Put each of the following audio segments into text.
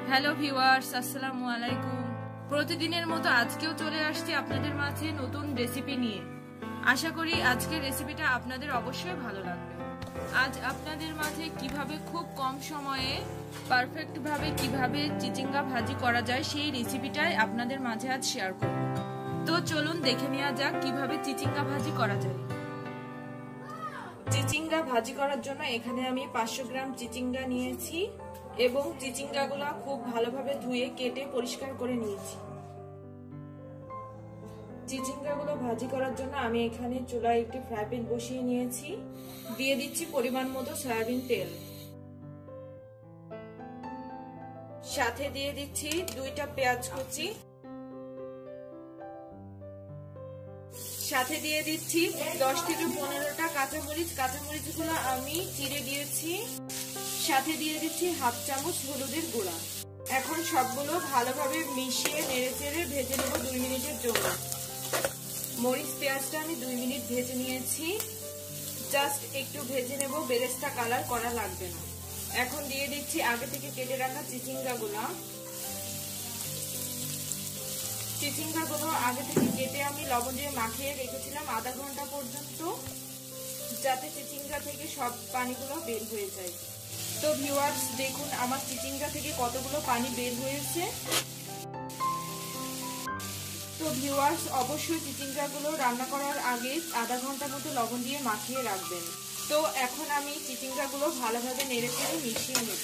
Hello viewers, আসসালামু আলাইকুম। প্রতিদিনের মতো আজকেও চলে আসছি আপনাদের মাঝে নতুন রেসিপি নিয়ে। আশা করি আজকের রেসিপিটা আপনাদের অবশ্যই ভালো লাগবে। আজ আপনাদের মাঝে কিভাবে খুব কম সময়ে পারফেক্ট ভাবে কিভাবে চিচিঙ্গা ভাজি করা যায় সেই রেসিপিটাই আপনাদের মাঝে আজ শেয়ার করব। তো চলুন দেখে নেওয়া যাক কিভাবে চিচিঙ্গা ভাজি করা যায়। চিচিঙ্গা ভাজি করার জন্য এখানে আমি 500 গ্রাম চিচিঙ্গা নিয়েছি এবং চিচিঙ্গাগুলো খুব ভালোভাবে ধুয়ে কেটে পরিষ্কার করে নিয়েছি। চিচিঙ্গাগুলো ভাজি করার জন্য আমি এখানে চুলায় একটি ফ্রাই প্যান বসিয়ে নিয়েছি। দিয়ে দিচ্ছি পরিমাণ মতো সয়াবিন তেল, সাথে দিয়ে দিচ্ছি 2টা পেঁয়াজ কুচি, সাথে দিয়ে দিচ্ছি 10 থেকে 15টা কাঁচামরিচ। কাঁচামরিচগুলো আমি চিড়ে দিয়েছি। সাথে দিয়ে দিচ্ছি হাফ চামচ হলুদের গুঁড়া। এখন সবগুলো ভালোভাবে মিশিয়ে নেড়েচেড়ে ভেজে নেব 2 মিনিটের জন্য। মরিচ পেঁয়াজটা আমি 2 মিনিট ভেজে নিয়েছি। জাস্ট একটু ভেজে নেব, বেরেস্তা কালার করা লাগবে না। এখন দিয়ে দিচ্ছি আগে থেকে কেটে রাখা চিচিঙ্গাগুলো। চিচিঙ্গাগুলো আগে থেকে কেটে আমি লবণ দিয়ে মাখিয়ে রেখেছিলাম আধা ঘন্টা পর্যন্ত, যাতে চিচিঙ্গা থেকে সব পানিগুলো বের হয়ে যায়। তো ভিউয়ার্স দেখুন আমার চিচিঙ্গা থেকে কতগুলো পানি বের হয়েছে। তো ভিউয়ার্স অবশ্যই চিচিঙ্গাগুলো রান্না করার আগে আধা ঘন্টা মতো লবণ দিয়ে মাখিয়ে রাখবেন। তো এখন আমি চিচিঙ্গাগুলো ভালোভাবে নেড়েচেড়ে মিশিয়ে নেব।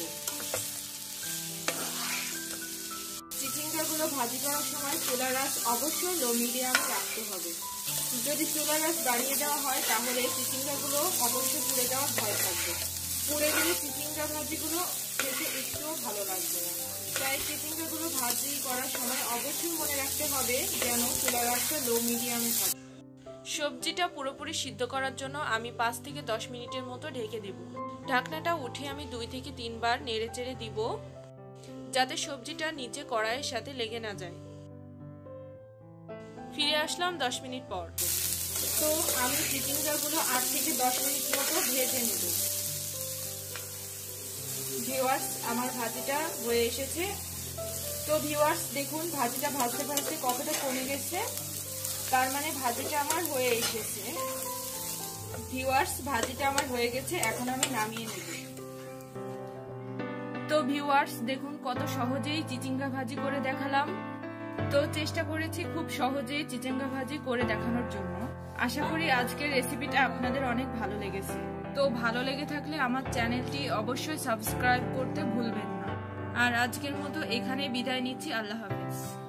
চিচিঙ্গাগুলো ভাজি করার সময় চুলার আঁচ অবশ্যই লো মিডিয়ামে রাখতে হবে। যদি চুলার আঁচ বাড়িয়ে দেওয়া হয় তাহলে চিচিঙ্গাগুলো অবশ্যই পুড়ে যাওয়ার ভয় থাকবে। পুড়ে গেলে চিচিঙ্গা ভাজিগুলো খেতে একটুও ভালো লাগবে না। তাই চিচিঙ্গাগুলো ভাজি করার সময় অবশ্যই মনে রাখতে হবে যেন চুলার আঁচটা লো মিডিয়ামে থাকে। সবজিটা পুরোপুরি সিদ্ধ করার জন্য আমি 5 থেকে 10 মিনিটের মতো ঢেকে দেব। ঢাকনাটা উঠে আমি 2 থেকে 3 বার নেড়েচেড়ে দিব, যাতে সবজিটা নিচে কড়াইয়ের সাথে লেগে না যায়। ফিরে আসলাম 10 মিনিট পর। তো আমি চিচিঙ্গাগুলো 8 থেকে 10 মিনিট মতো ভেজে নেব। ভিউয়ার্স আমার ভাজিটা হয়ে এসেছে। তো ভিউয়ার্স দেখুন ভাজিটা ভাজতে ভাজতে কতটা কমে গেছে, তার মানে ভাজিটা আমার হয়ে এসেছে। ভিউয়ার্স ভাজিটা আমার হয়ে গেছে, এখন আমি নামিয়ে নেব। তো ভিউয়ার্স দেখুন কত সহজেই চিচিঙ্গা ভাজি করে দেখালাম। তো চেষ্টা করেছি খুব সহজেই চিচিঙ্গা ভাজি করে দেখানোর জন্য। আশা করি আজকের রেসিপিটা আপনাদের অনেক ভালো লেগেছে। তো ভালো লেগে থাকলে আমার চ্যানেলটি অবশ্যই সাবস্ক্রাইব করতে ভুলবেন না। আর আজকের মতো এখানে বিদায় নিচ্ছি। আল্লাহ হাফেজ।